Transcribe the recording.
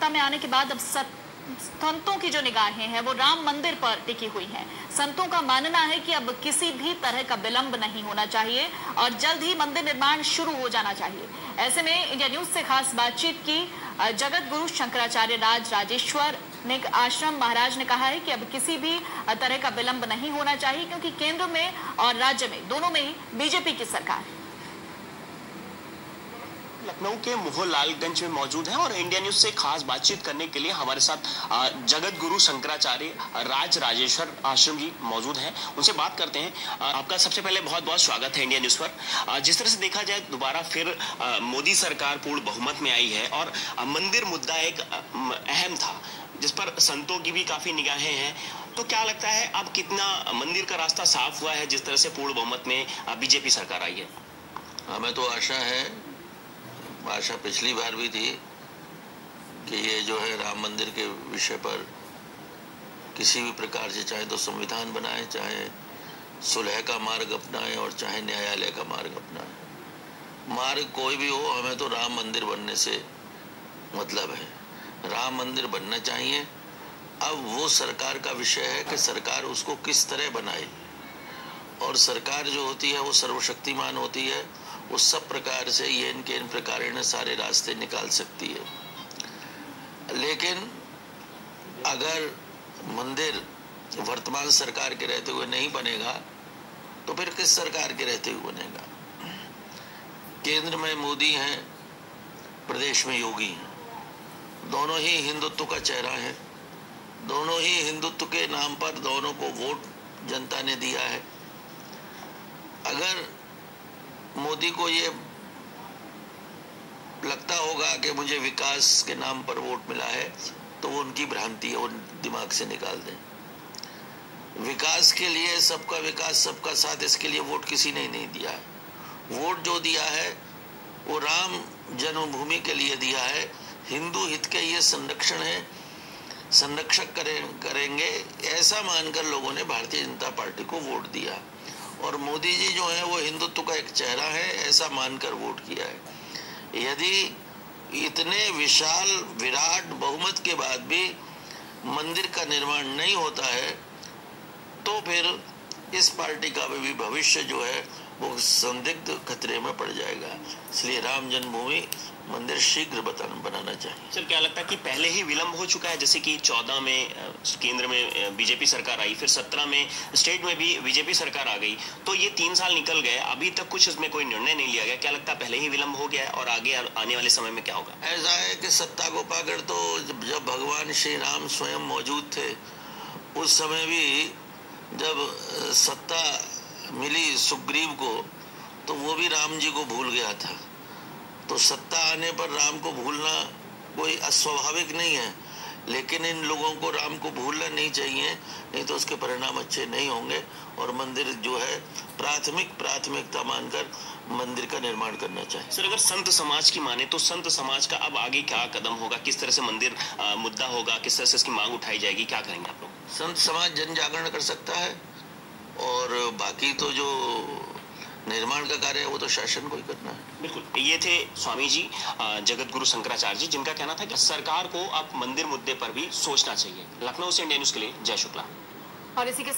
सत्ता में आने के बाद अब संतों की जो निगाहें हैं वो राम मंदिर पर टिकी हुई हैं। संतों का मानना है कि अब किसी भी तरह का विलंब नहीं होना चाहिए और जल्द ही मंदिर निर्माण शुरू हो जाना चाहिए। ऐसे में इंडिया न्यूज से खास बातचीत की जगत गुरु शंकराचार्य राज राजेश्वर ने आश्रम महाराज ने कहा है कि अब किसी भी तरह का विलंब नहीं होना चाहिए, क्योंकि केंद्र में और राज्य में दोनों में ही बीजेपी की सरकार है। लखनऊ के मोहनलालगंज में मौजूद हैं और इंडिया न्यूज से खास बातचीत करने के लिए हमारे साथ जगत गुरु शंकराचार्य राज राजेश्वर आश्रम जी मौजूद हैं। उनसे बात करते हैं। आपका सबसे पहले बहुत बहुत स्वागत है इंडिया न्यूज पर। जिस तरह से देखा जाए दोबारा फिर मोदी सरकार पूर्ण बहुमत में आई है और मंदिर मुद्दा एक अहम था जिस पर संतों की भी काफी निगाहें हैं, तो क्या लगता है अब कितना मंदिर का रास्ता साफ हुआ है जिस तरह से पूर्ण बहुमत में बीजेपी सरकार आई है? हमें तो आशा पिछली बार भी थी कि ये जो है राम मंदिर के विषय पर किसी भी प्रकार से चाहे तो संविधान बनाए, चाहे सुलह का मार्ग अपनाए और चाहे न्यायालय का मार्ग अपनाए। मार्ग कोई भी हो, हमें तो राम मंदिर बनने से मतलब है। राम मंदिर बनना चाहिए। अब वो सरकार का विषय है कि सरकार उसको किस तरह बनाए, और सरकार जो होती है वो सर्वशक्तिमान होती है। वो सब प्रकार से येन केन प्रकारेण सारे रास्ते निकाल सकती है। लेकिन अगर मंदिर वर्तमान सरकार के रहते हुए नहीं बनेगा तो फिर किस सरकार के रहते हुए बनेगा? केंद्र में मोदी हैं, प्रदेश में योगी हैं। दोनों ही हिंदुत्व का चेहरा है। दोनों ही हिंदुत्व के नाम पर दोनों को वोट जनता ने दिया है। अगर मोदी को ये लगता होगा कि मुझे विकास के नाम पर वोट मिला है, तो वो उनकी भ्रांति है, वो दिमाग से निकाल दें। विकास के लिए, सबका विकास सबका साथ, इसके लिए वोट किसी ने नहीं दिया है। वोट जो दिया है वो राम जन्मभूमि के लिए दिया है। हिंदू हित के ये संरक्षण है, संरक्षक करेंगे ऐसा मानकर लोगों ने भारतीय जनता पार्टी को वोट दिया। और मोदी जी जो है वो हिंदुत्व का एक चेहरा है ऐसा मानकर वोट किया है। यदि इतने विशाल विराट बहुमत के बाद भी मंदिर का निर्माण नहीं होता है तो फिर इस पार्टी का भी भविष्य जो है वो संदिग्ध खतरे में पड़ जाएगा। इसलिए राम जन्मभूमि मंदिर शीघ्र बनाना चाहिए। सर, क्या लगता है कि पहले ही विलंब हो चुका है? जैसे कि 14 में केंद्र में बीजेपी सरकार आई, फिर 17 में स्टेट में भी बीजेपी सरकार आ गई, तो ये 3 साल निकल गए, अभी तक कुछ इसमें कोई निर्णय नहीं लिया गया। क्या लगता है पहले ही विलंब हो गया है और आगे आने वाले समय में क्या होगा? ऐसा है कि सत्ता को पाकर तो जब भगवान श्री राम स्वयं मौजूद थे उस समय भी जब सत्ता मिली सुग्रीव को तो वो भी राम जी को भूल गया था। तो सत्ता आने पर राम को भूलना कोई अस्वाभाविक नहीं है, लेकिन इन लोगों को राम को भूलना नहीं चाहिए, नहीं तो उसके परिणाम अच्छे नहीं होंगे। और मंदिर जो है प्राथमिकता मानकर मंदिर का निर्माण करना चाहिए। सर, अगर संत समाज की माने तो संत समाज का अब आगे क्या कदम होगा? किस तरह से मंदिर मुद्दा होगा? किस तरह से इसकी मांग उठाई जाएगी? क्या करेंगे आप लोग? संत समाज जन जागरण कर सकता है और बाकी तो जो निर्माण का कार्य है वो तो शासन को ही करना है। बिल्कुल। ये थे स्वामी जी जगत गुरु शंकराचार्य जी, जिनका कहना था कि सरकार को अब मंदिर मुद्दे पर भी सोचना चाहिए। लखनऊ से इंडिया न्यूज के लिए जय शुक्ला। और इसी के